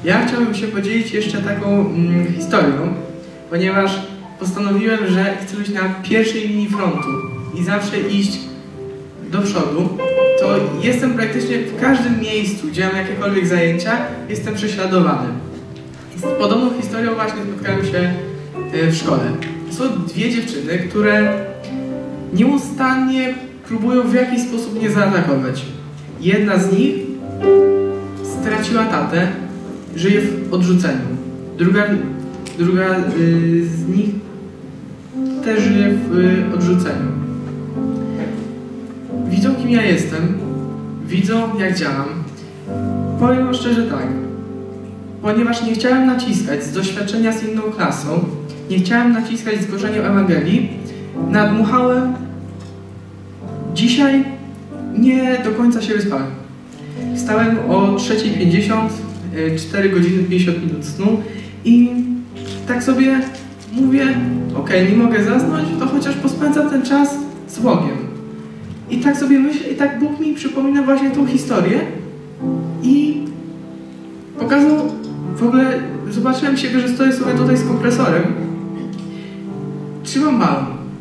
Ja chciałbym się podzielić jeszcze taką historią, ponieważ postanowiłem, że chcę być na pierwszej linii frontu i zawsze iść do przodu. To jestem praktycznie w każdym miejscu, gdzie mam jakiekolwiek zajęcia, jestem prześladowany. I z podobną historią właśnie spotkałem się w szkole. Są dwie dziewczyny, które nieustannie próbują w jakiś sposób mnie zaatakować. Jedna z nich straciła tatę, żyje w odrzuceniu. Druga z nich też żyje w odrzuceniu. Widzą, kim ja jestem, widzą, jak działam. Powiem szczerze tak, ponieważ nie chciałem naciskać z doświadczenia z inną klasą, nie chciałem naciskać z głoszeniem Ewangelii, nadmuchałem. Dzisiaj nie do końca się wyspałem. Wstałem o 3:50, 4 godziny 50 minut snu i tak sobie mówię, okej, nie mogę zasnąć, to chociaż pospędzam ten czas z Bogiem. I tak sobie myślę, i tak Bóg mi przypomina właśnie tą historię i pokazał, w ogóle zobaczyłem siebie, że stoję sobie tutaj z kompresorem, trzymam balon.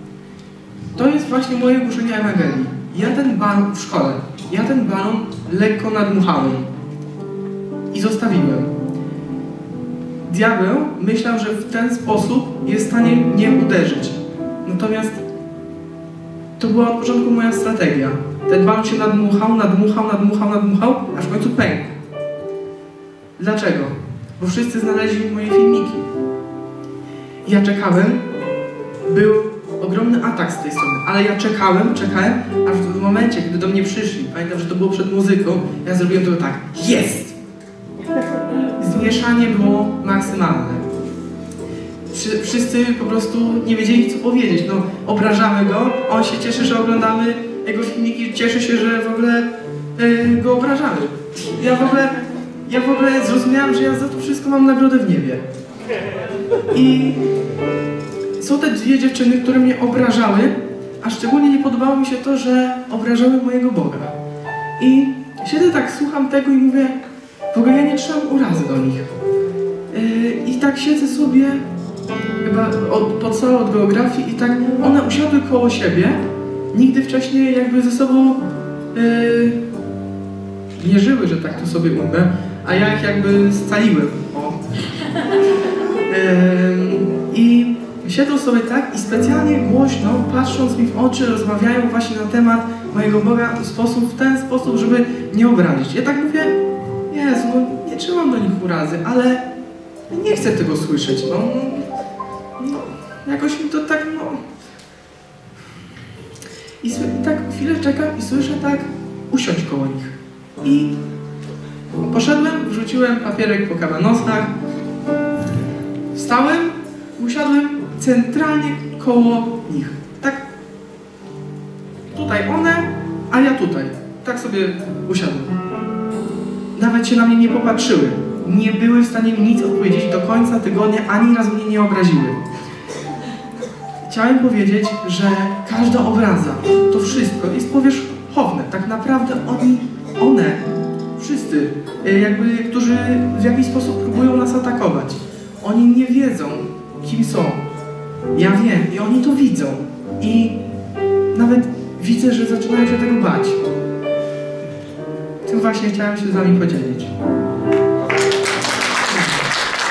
To jest właśnie moje głoszenie Ewangelii. Ja ten balon w szkole, ja ten balon lekko nadmuchałem i zostawiłem. Diabeł myślał, że w ten sposób jest w stanie mnie uderzyć. Natomiast to była od początku moja strategia. Ten balon się nadmuchał, aż w końcu pękł. Dlaczego? Bo wszyscy znaleźli moje filmiki. Ja czekałem, był ogromny atak z tej strony, ale ja czekałem, aż w momencie, gdy do mnie przyszli, pamiętam, że to było przed muzyką, ja zrobiłem to tak, jest! Zmieszanie było maksymalne. Wszyscy po prostu nie wiedzieli, co powiedzieć. No, obrażamy go, on się cieszy, że oglądamy jego filmiki, cieszy się, że w ogóle go obrażamy. Ja w ogóle zrozumiałem, że ja za to wszystko mam nagrodę w niebie. I są te dwie dziewczyny, które mnie obrażały, a szczególnie nie podobało mi się to, że obrażały mojego Boga. I siedzę tak, słucham tego i mówię, w ogóle ja nie trzymam urazy do nich. I tak siedzę sobie, chyba podstawę od geografii i tak one usiadły koło siebie, nigdy wcześniej jakby ze sobą nie żyły, że tak tu sobie umrę, a ja ich jakby scaliłem. I siedzą sobie tak i specjalnie głośno, patrząc mi w oczy, rozmawiają właśnie na temat mojego Boga w ten sposób, żeby nie obrazić. Ja tak mówię, Jezu, no nie trzymam do nich urazy, ale nie chcę tego słyszeć, no jakoś mi to tak, no. I tak chwilę czekam i słyszę tak, usiądź koło nich. I poszedłem, wrzuciłem papierek po kabanosach, wstałem, usiadłem centralnie koło nich. Tak, tutaj one, a ja tutaj. Tak sobie usiadłem. Nawet się na mnie nie popatrzyły. Nie były w stanie mi nic odpowiedzieć do końca tygodnia, ani razu mnie nie obraziły. Chciałem powiedzieć, że każda obraza, to wszystko jest powierzchowne. Tak naprawdę one, wszyscy, jakby, którzy w jakiś sposób próbują nas atakować, oni nie wiedzą, kim są. Ja wiem i oni to widzą. I nawet widzę, że zaczynają się tego bać. Tym właśnie chciałem się z wami podzielić.